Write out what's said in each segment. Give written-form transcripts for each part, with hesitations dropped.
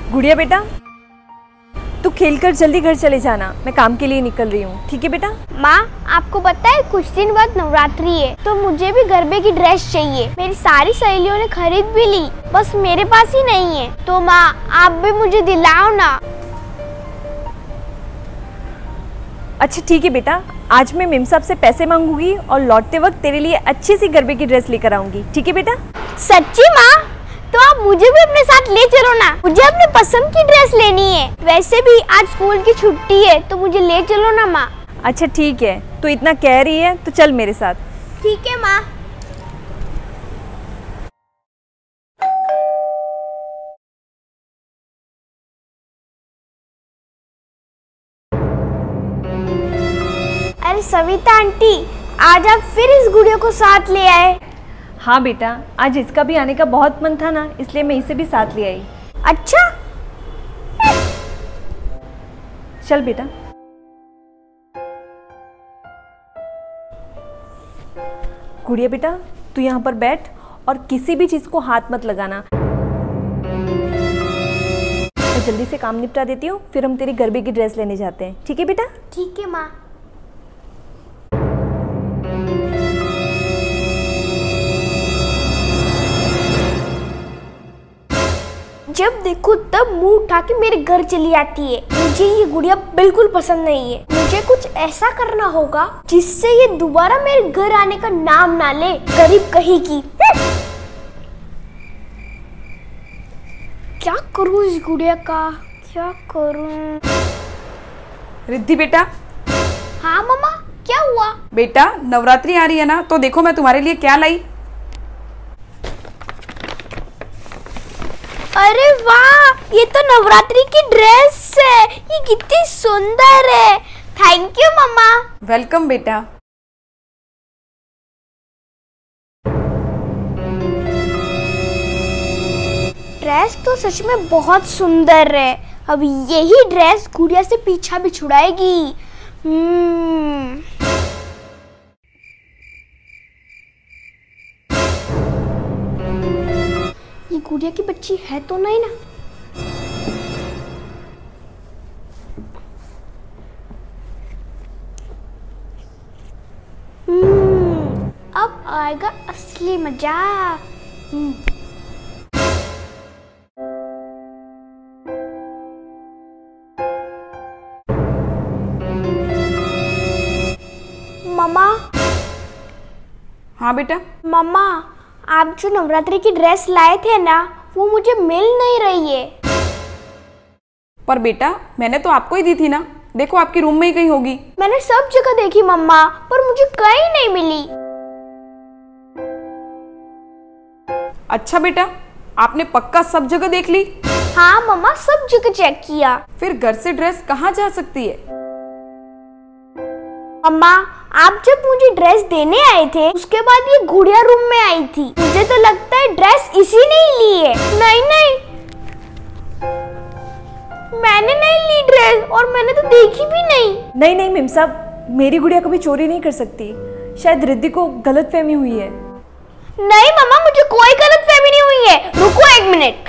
गुड़िया बेटा, तू खेलकर जल्दी घर चले जाना, मैं काम के लिए निकल रही हूँ, ठीक है बेटा? माँ, आपको पता है कुछ दिन बाद नवरात्रि है, तो मुझे भी गरबे की ड्रेस चाहिए। मेरी सारी सहेलियों ने खरीद भी ली, बस मेरे पास ही नहीं है। तो माँ, आप भी मुझे दिलाओ ना। अच्छा ठीक है बेटा, आज मैं मेम साहब से पैसे मांगूंगी और लौटते वक्त तेरे लिए अच्छी सी गरबे की ड्रेस लेकर आऊंगी, ठीक है बेटा? सच्ची माँ? तो आप मुझे भी अपने साथ ले चलो ना, मुझे अपने पसंद की ड्रेस लेनी है। वैसे भी आज स्कूल की छुट्टी है, तो मुझे ले चलो ना माँ। अच्छा ठीक है, तो इतना कह रही है तो चल मेरे साथ। ठीक है माँ। अरे सविता आंटी, आज आप फिर इस गुड़िया को साथ ले आए? हाँ बेटा, आज इसका भी आने का बहुत मन था ना, इसलिए मैं इसे भी साथ ले आई। अच्छा, चल बेटा। गुड़िया बेटा, तू यहाँ पर बैठ और किसी भी चीज को हाथ मत लगाना। मैं जल्दी से काम निपटा देती हूँ, फिर हम तेरी गरबे की ड्रेस लेने जाते हैं, ठीक है बेटा? ठीक है माँ। जब देखो तब मुंह उठा के मेरे घर चली आती है। मुझे ये गुड़िया बिल्कुल पसंद नहीं है। मुझे कुछ ऐसा करना होगा जिससे ये दोबारा मेरे घर आने का नाम ना ले, गरीब कहीं की। क्या करूं इस गुड़िया का, क्या करूं? रिद्धि बेटा। हाँ मम्मा, क्या हुआ? बेटा, नवरात्रि आ रही है ना, तो देखो मैं तुम्हारे लिए क्या लाई। अरे वाह, ये तो नवरात्रि की ड्रेस है। ये कितनी सुंदर है। थैंक यू मम्मा। वेलकम बेटा। ड्रेस तो सच में बहुत सुंदर है। अब यही ड्रेस गुड़िया से पीछा भी छुड़ाएगी। ये गुड़िया की बच्ची है तो नहीं ना? अब आएगा असली मजा। मम्मा। हाँ बेटा। मम्मा, आप जो नवरात्रि की ड्रेस लाए थे ना, वो मुझे मिल नहीं रही है। पर बेटा, मैंने तो आपको ही दी थी ना, देखो आपकी रूम में ही कहीं होगी। मैंने सब जगह देखी मम्मा, पर मुझे कहीं नहीं मिली। अच्छा बेटा, आपने पक्का सब जगह देख ली? हाँ मम्मा, सब जगह चेक किया। फिर घर से ड्रेस कहाँ जा सकती है? मम्मा, आप जब मुझे ड्रेस देने आए थे, उसके बाद ये गुड़िया रूम में आई थी। मुझे तो लगता है ड्रेस इसी ने ही ली है। नहीं नहीं, मैंने नहीं ली ड्रेस, और मैंने तो देखी भी नहीं। नहीं नहीं मेम साहब, मेरी गुड़िया कभी चोरी नहीं कर सकती। शायद रिद्धि को गलतफहमी हुई है। नहीं मम्मा, मुझे कोई गलतफहमी नहीं हुई है। रुको एक मिनट।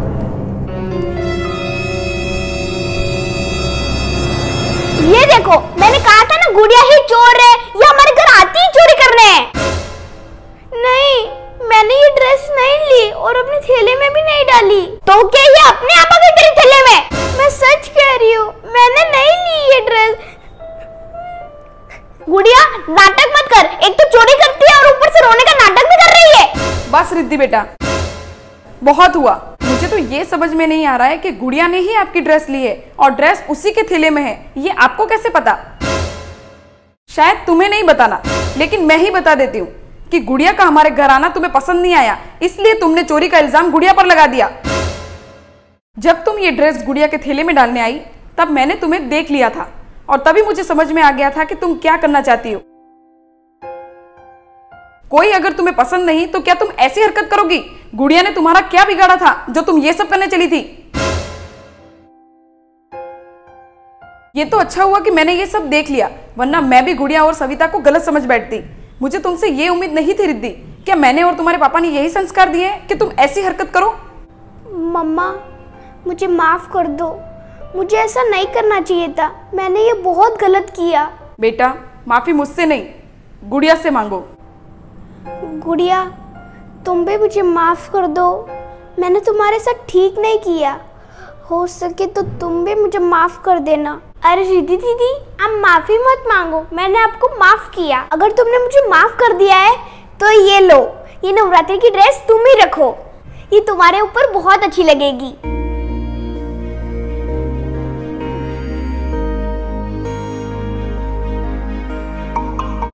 ये देखो, मैंने कहा था ना गुड़िया ही चोर है। ये हमारे घर आती ही चोरी करने। नहीं, मैंने ये ड्रेस नहीं ली और अपने थैले में भी नहीं डाली। तो क्या ये अपने आप आ गई तेरे थैले में? मैं सच कह रही हूँ, मैंने नहीं ली ये ड्रेस। गुड़िया, नाटक मत कर। एक तो चोरी करती है और ऊपर से रोने का नाटक भी कर रही है। बस रिद्धि बेटा, बहुत हुआ। मुझे तो ये समझ में नहीं आ रहा है कि गुड़िया ने ही आपकी ड्रेस ली है और ड्रेस उसी के थैले में है। ये आपको कैसे पता? शायद तुम्हें नहीं बताना, लेकिन मैं ही बता देती हूँ कि गुड़िया का हमारे घर आना तुम्हें पसंद नहीं आया, इसलिए तुमने चोरी का इल्जाम गुड़िया पर लगा दिया। जब तुम ये ड्रेस गुड़िया के थैले में डालने आई, तब मैंने तुम्हें देख लिया था और तभी मुझे समझ में आ गया था कि तुम क्या करना चाहती हो। कोई अगर तुम्हें पसंद नहीं तो क्या तुम ऐसी हरकत करोगी? गुड़िया ने तुम्हारा क्या बिगाड़ा था जो तुम ये सब करने चली थी? ये तो अच्छा हुआ कि मैंने ये सब देख लिया, वरना मैं भी गुड़िया और सविता को गलत समझ बैठती। मुझे तुमसे ये उम्मीद नहीं थी रिद्धि। क्या मैंने और तुम्हारे पापा ने यही संस्कार दिए हैं कि तुम ऐसी हरकत करो? मम्मा, मुझे माफ कर दो। मुझे ऐसा नहीं करना चाहिए था, मैंने ये बहुत गलत किया। बेटा माफी मुझसे नहीं, गुड़िया से मांगो। गुड़िया, तुम भी मुझे माफ कर दो, मैंने तुम्हारे साथ ठीक नहीं किया। हो सके तो तुम भी मुझे माफ कर देना। अरे रिद्धि दीदी, आप माफी मत मांगो, मैंने आपको माफ किया। अगर तुमने मुझे माफ कर दिया है तो ये लो, ये नवरात्रि की ड्रेस तुम ही रखो, ये तुम्हारे ऊपर बहुत अच्छी लगेगी।